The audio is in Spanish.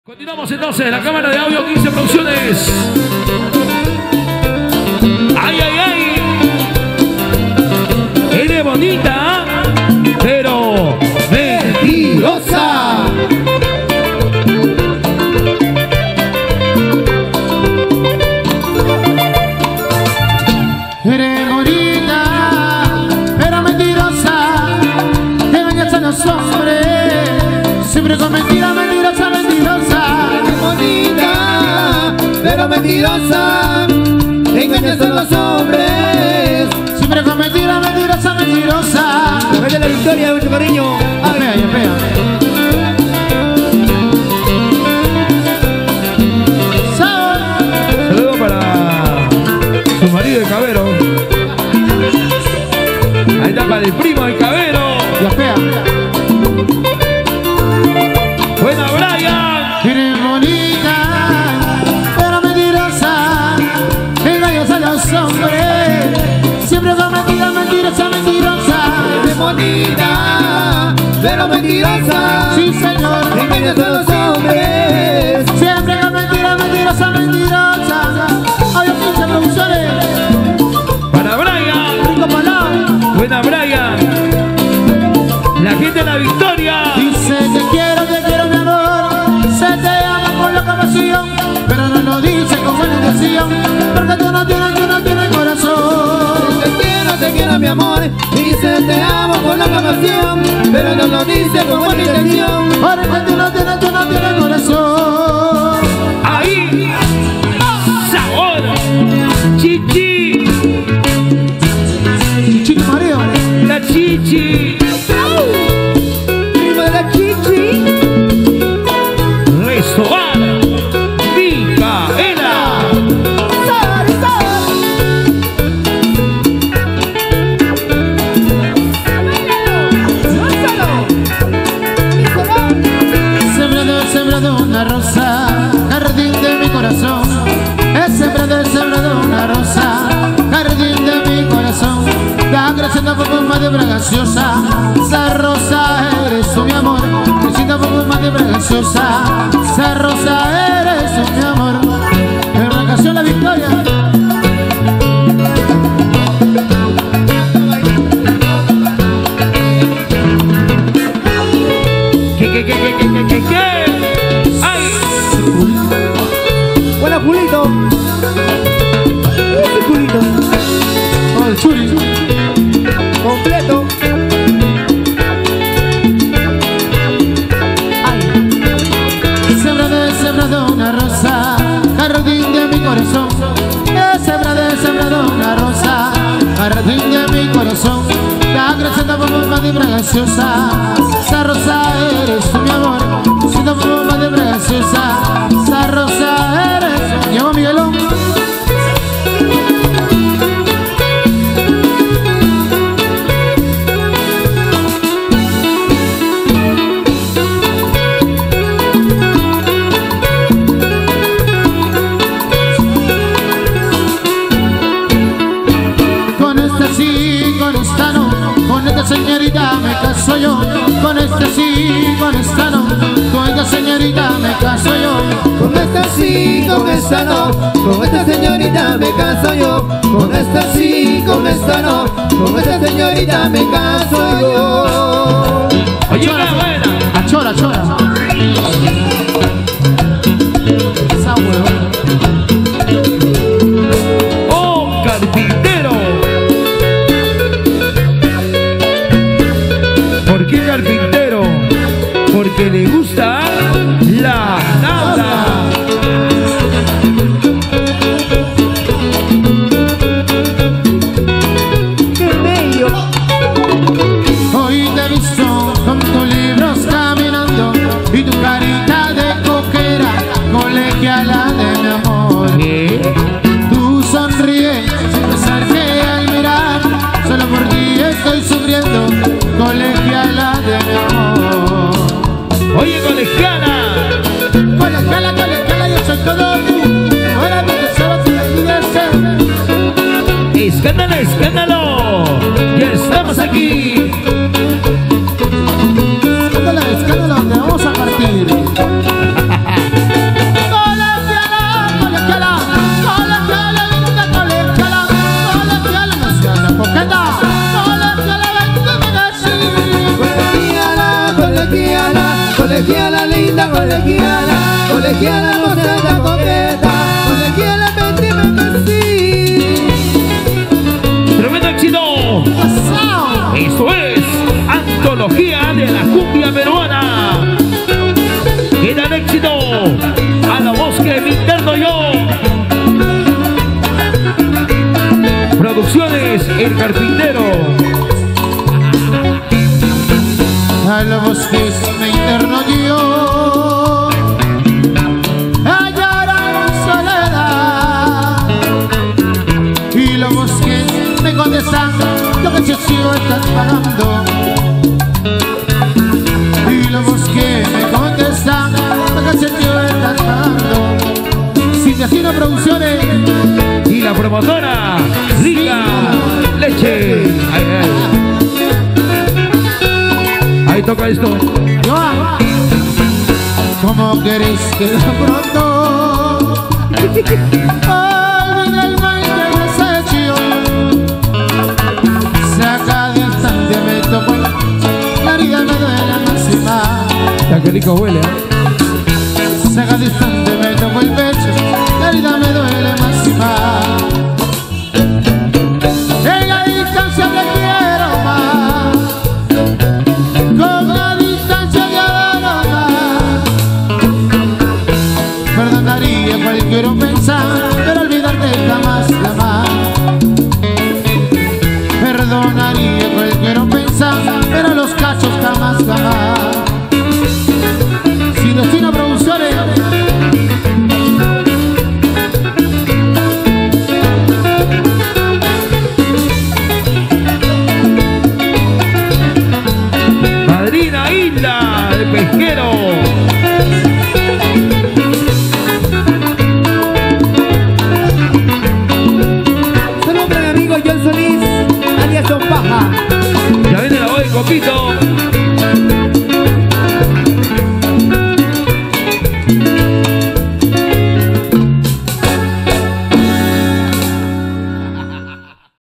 Continuamos entonces, la cámara de audio 15 Producciones. ¡Ay, ay, ay! Eres bonita, pero mentirosa. Eres bonita, pero mentirosa. Te engañas a los hombres, siempre con mentiras, mentirosa, mentirosa. Eres bonita, pero mentirosa. Te engañas a los hombres, siempre con mentiras, mentirosa, mentirosa. vete la victoria, mucho cariño. Ya pega, ya pega. Saludos para su marido de Cabero. Ahí está para el primo de Cabero. Ya pega. Buena, Brian. Eres bonita, pero mentirosa. Te engañas a los hombres, siempre con mentiras, mentirosa, mentirosa. Eres bonita, pero mentirosa. Sí, señor. Te engañas a los hombres, Siempre con mentiras, mentirosa, mentirosa. Audio 15 Producciones. Para Brian. Rico Palau. Buena, Brian. La gente de la victoria. Dice te quiero mi amor. Se te ama con loca pasión, pero no lo dice con buena intención, porque tú no tienes corazón. te quiero mi amor. Dice te amo con loca pasión, pero no lo dice con buena intención. Porque tú no tienes corazón. Ahí. Sabor. Chichi. Chiqui Mario. La chichi. Prima de la chichi. Restobar. Micaela. Sembrado una rosa, jardín de mi corazón. He sembrado una rosa, jardín de mi corazón. Está creciendo poco más de graciosa. Esa rosa eres tú, mi amor. Creciendo poco más de graciosa. Esa rosa eres tú, mi amor. En la canción La Victoria. ¿Qué? ¡Ay! Buena Julito. Ese Julito. Oh, el churi. Completo. Sembrado una rosa, jardín de mi corazón. He sembrado una rosa, jardín de mi corazón. Está creciendo poco más de graciosa. Esa rosa eres tú, mi amor. Creciendo poco más de graciosa. Esa rosa eres tú. Llamo a Miguelón. Con esta sí, con esta no. Con esta señorita me caso yo. Con esta sí, con esta no. Con esta señorita me caso yo. Con esta sí, con esta no. Con esta señorita me caso yo. Con esta sí, con esta no. Con esta señorita me caso yo. Oye, qué buena. Achora, achora. Esa huevona. ¡Oh, carpintero! ¿Por qué carpintero? Porque le gusta la nada. ¡Qué bello! Hoy te he visto con tus libros caminando y tu carita de coquera, colegiala de mi amor. Tú sonríes sin pensar que al mirar, solo por ti estoy sufriendo, colegiala de mi amor. Oye, colegiala. Colegiala, yo soy todo tú. Ahora mi tesoro te olvidaste. Escándalo, escándalo. Ya estamos aquí. Escándalo, te vamos a partir. quiera la moceta coqueta, donde quiera mentirme que sí. Tremendo éxito. Esto es antología de la cumbia peruana. Queda el éxito a la voz que me interno yo. Producciones El Carpintero. A la voz que me interno yo, a llorar en soledad. Y la voz que me contesta, lo que yo sigo estás pagando. Y la voz que me contesta, lo que yo sigo estás pagando. Sin Destino Producciones Y la promotora Rica Leche. Ay, ay. Ahí toca esto. Joan, ¿cómo querés que de pronto olvide el mal que me has hecho? Saca distante me tocó, la herida me duele máxima. Ya que rico huele, ¿eh? Saca distante